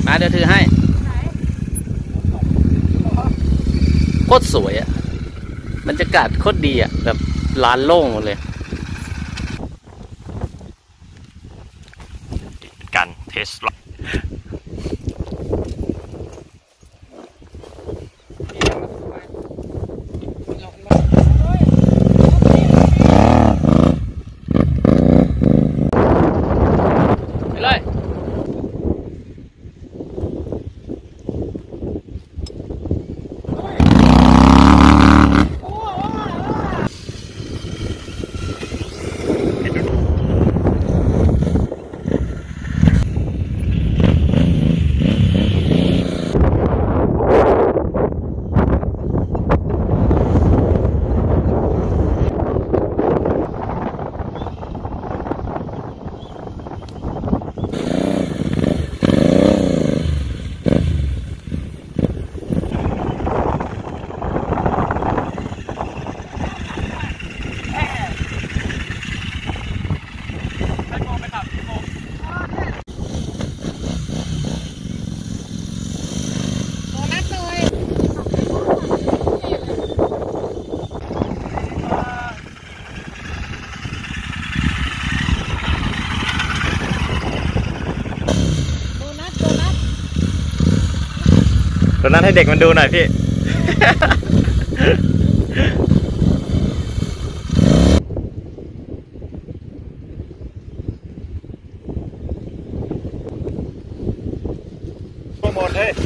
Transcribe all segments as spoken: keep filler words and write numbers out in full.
มาเดี๋ยวถือให้โคตรสวยอะบรรยากาศโคตรดีอะแบบลานโล่งหมดเลยกันเทสลาตอนนั้นให้เด็กมันดูหน่อยพี่ โปรโมทเลย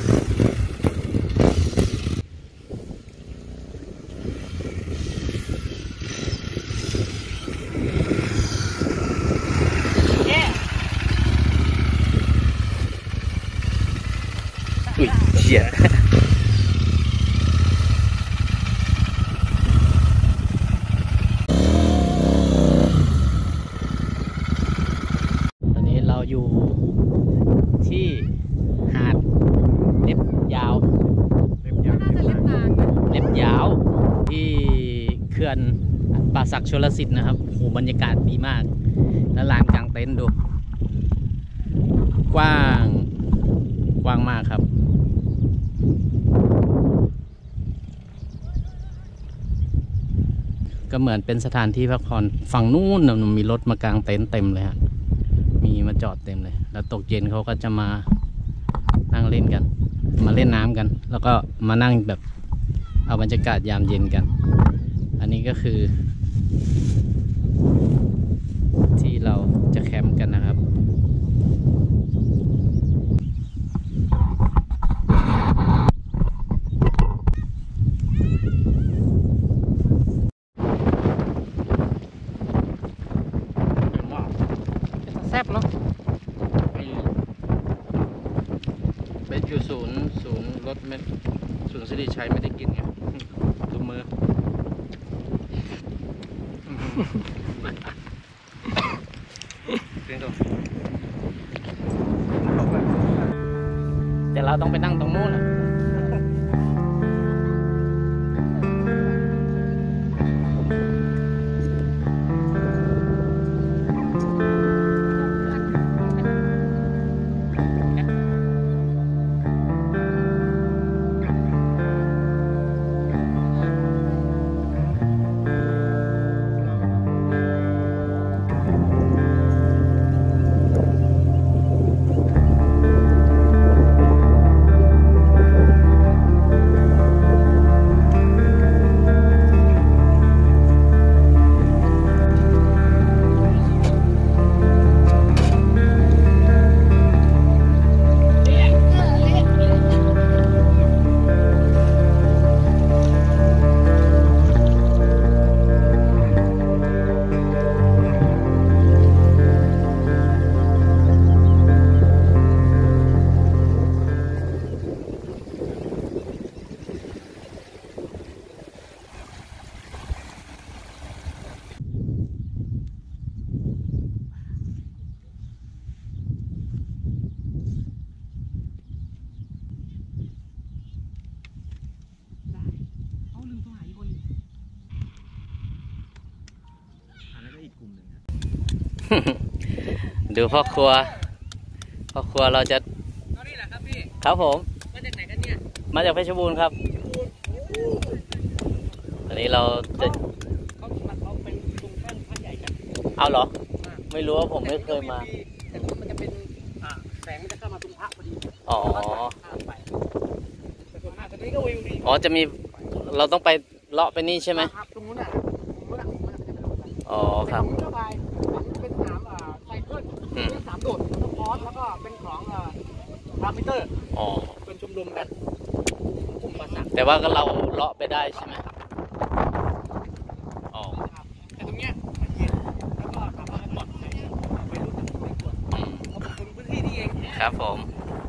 อุ้ยเชี่ยตอนนี้เราอยู่ที่หาดเล็บยาวเล็บยาวเล็บยาวที่เขื่อนป่าสักชลสิทธิ์นะครับโหบรรยากาศดีมากแล้วลานกลางเต็นท์ดูกว้างกว้างมากครับก็เหมือนเป็นสถานที่พักผ่อนฝั่งนู้นมีรถมากางเต็นท์เต็มเลยฮะมีมาจอดเต็มเลยแล้วตกเย็นเขาก็จะมานั่งเล่นกันมาเล่นน้ำกันแล้วก็มานั่งแบบเอาบรรยากาศยามเย็นกันอันนี้ก็คือที่เราจะแคมป์กันนะครับแซ่บเนาะเบสอยู่ศูนย์ศูนย์รถเม็ดศูนย์สิริชัยไม่ได้กินไงดูมือเดี๋ยวเราต้องไปนั่งตรงนู้นนะดูพ่อครัวพ่อครัวเราจะครับผมมาจากไหนกันเนี่ยมาจากเพชรบูรณ์ครับอันนี้เราจะเขาเขาเป็นตรงท่านท่านใหญ่กันเอาเหรอไม่รู้ว่าผมไม่เคยมาแต่มันจะเป็นแสงมันจะเข้ามาตรงพระพอดีอ๋อแต่ส่วนมากตรงนี้ก็วิวดีอ๋อจะมีเราต้องไปเลาะไปนี่ใช่ไหมครับตรงนู้นอ่ะตรงนู้นอ่ะอ๋อครับเป็นสนามไซเคิลเป็นสนามโดดสปอร์ตแล้วก็เป็นของพาร์มิเตอร์อ๋อเป็นชมรมกันกลุ่มมาสักแต่ว่าก็เราเลาะไปได้ใช่ไหมอ๋อแต่ตรงเนี้ยมันเย็นแล้วก็สามารถปลอดภัยไปรู้จักไม่กดเขาเป็นคนพื้นที่นี่เองครับผม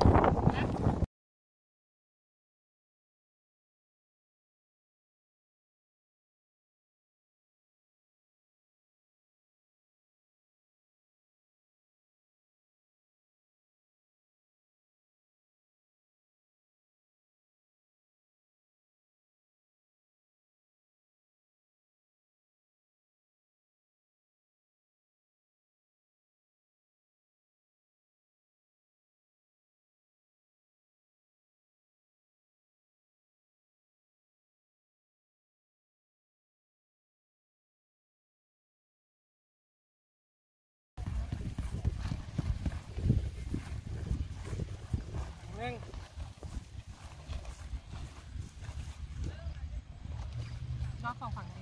นอกฝั่งฝั่งนี้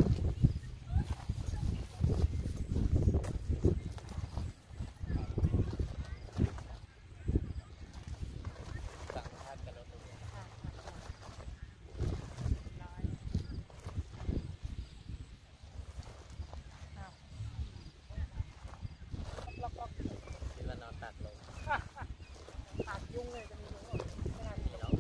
ยุ่งเลยจะมียุ่งขนาดนี้เนาะ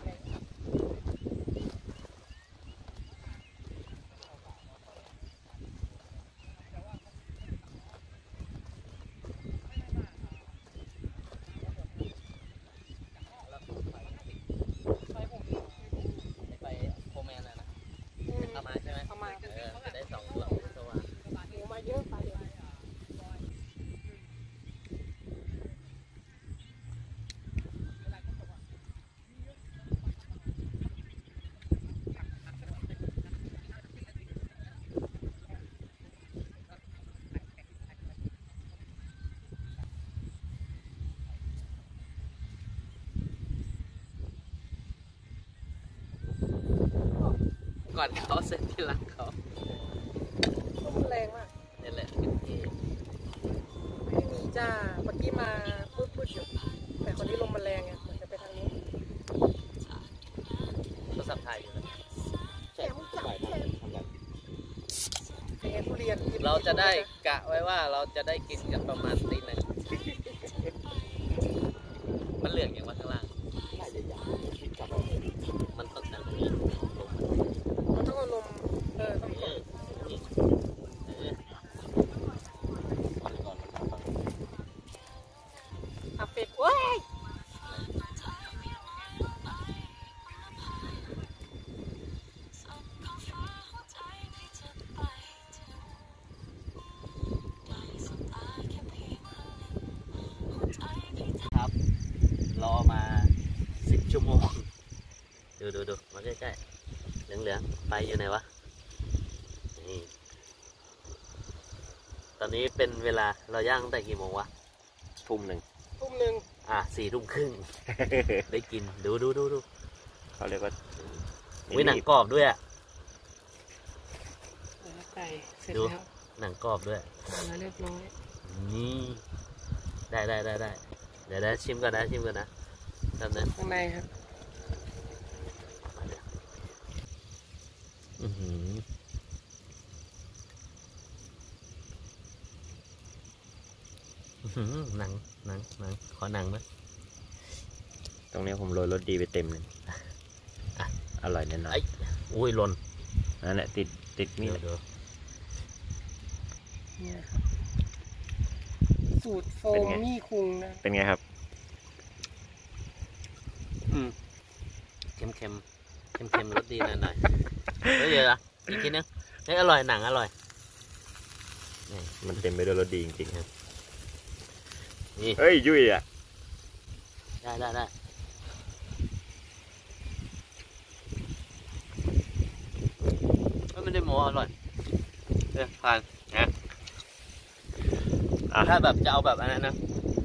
ไปโคแมนนะนะเอามาใช่ไหมเอามาเออจะได้สองตัวตัวหมูมาเยอะไปเลยก่อนเขาเสร็จที่หลังเขามันแรงมากนี่แหละไม่มีจ้าเมื่อกี้มาพูดพูดอยู่แต่คนนี้ลมมันแรงไงมันจะไปทางนี้โทรศัพท์ถ่ายอยู่นะแข็งจัดแข็งเป็นไงทุเรียนเราจะได้กะไว้ว่าเราจะได้กินกันประมาณตีหนึ่งมันเหลืองอย่างว่าข้างล่างมันต้องดังนี้มันต้องลมเออต้องกดอาเป็ดเว้ยครับรอมาสิบชั่วโมงดูดูดูมาใกล้ๆเหลืองๆไปอยู่ไหนวะนี่ตอนนี้เป็นเวลาเราย่างตั้งแต่กี่โมงวะทุ่มหนึ่งทุ่มหนึ่งอ่ะสี่ทุ่มครึ่งได้กินดูดูดูดูเขาเรียกว่าวิหนังกรอบด้วยอ่ะไก่เสร็จแล้วหนังกรอบด้วยมาเรียบร้อยนี่ได้ได้ได้ได้เดี๋ยวได้ชิมก่อนนะชิมก่อนนะทำนั้นข้างในครับอือหือหนังหนังหนังขอหนังไหมตรงนี้ผมโรยรสดีไปเต็มเลยอร่อยแน่นอนอุ้ยหล่นนั่นแหละติดติดมีดเนี่ยสูตรโฟมี่คุงนะเป็นไงครับอืมเค็มเค็มเค็มเค็มรสดีหน่อยหน่อยเฮ้ยเดี๋ยวอีกทีนึงเฮ้ยอร่อยหนังอร่อยมันเต็มไปด้วยรสดีจริงๆครับนี่เฮ้ยยุ่ยอ่ะได้ได้ได้ได้โม้อร่อยเนี่ยผ่านนะถ้าแบบจะเอาแบบอันนั้นนะ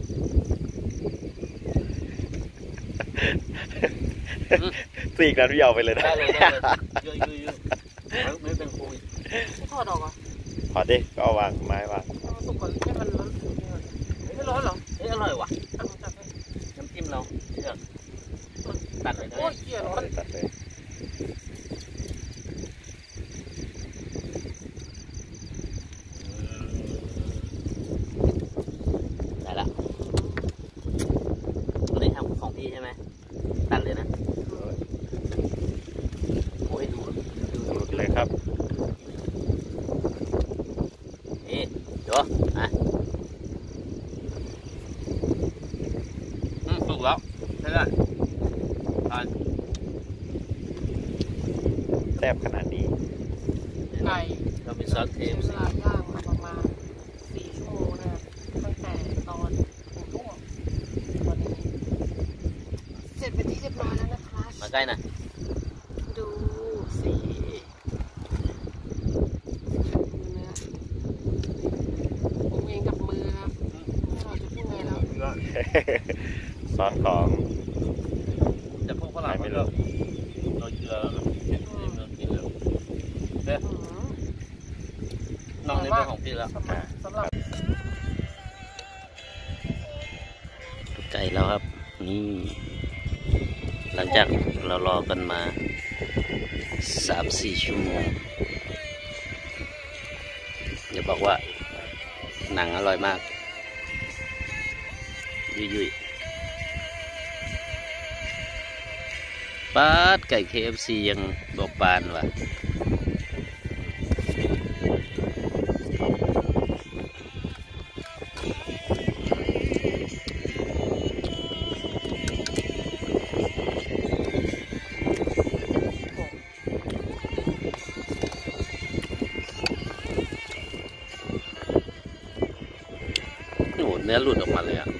สี่นั้นพี่เอาไปเลยนะได้เลยได้เลยเยอะเยอะเยอะไม่เป็นโควิดทอดออกอ่ะพอดิก็เอาวางไม้วางเอาสุกก่อนให้มันร้อนไม่ร้อนหรอเฮ้ยอร่อยว่ะน้ำจิ้มเราเชื่อตัดเลยนะโอ้ยเกลียดร้อนตัดเลยได้ละตัวนี้ทำของพี่ใช่ไหมตัดเลยนะโอ้ยดูดูหลุดเลยครับนี่เดี๋ยวอ่ะอืมสุกแล้วใช่ไหมอ่ะแซ่บขนาดนี้ไก่เรามีซอสเทใช้มเวลาย่างมาประมาณสี่ชั่วโมงนะครับตั้งแต่ตอนหกทุ่มตอนนี้เสร็จเป็นที่เรียบร้อยแล้วนะคะมาใกล้หน่อยดูสีเนื้อผมเองกับมือครับไม่เราจะพูดไงแล้วซอสของแต่พวกฝรั่งไม่เลิกเราเกลือแล้วก็เผ็ดเนื้อกินเลยเด้ออืมน้องนี่เป็นของพี่แล้วสำหรับสำหรับไก่แล้วครับนี่หลังจากเรารอกันมาสามสี่ชั่วโมงอย่าบอกว่าหนังอร่อยมากยุ่ยๆปาดไก่ เค เอฟ ซี ยังบอกบานว่ะโอ้โหเนื้อหลุดออกมาเลยอ่ะ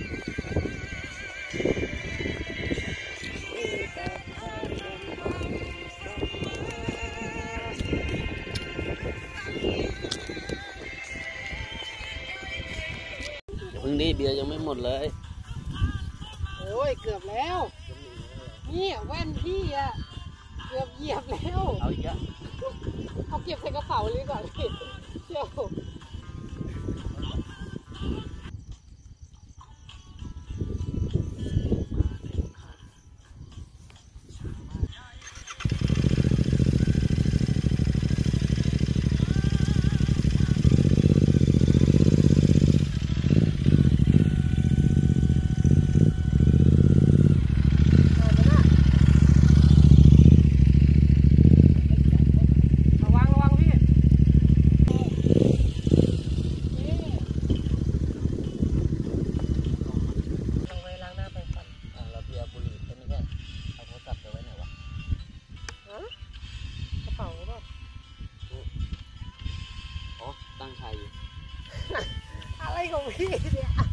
เพิ่งนี้เบียร์ยังไม่หมดเลยโอ้ยเกือบแล้วนี่แว่นพี่อะเกือบเหยียบแล้วเอาอีกแล้วเอาเก็บใส่กระเป๋าเลยก่อนพี่เชี่ยว ระวังระวังพี่ลงไปล้างหน้าไปก่อนอ่ะเราเบียร์บุหรี่ไม่ใช่เอาโทรศัพท์ไปไว้ไหนวะฮะกระเป๋าแบบอ๋อตั้งใจอยู่อะไรของพี่เนี่ย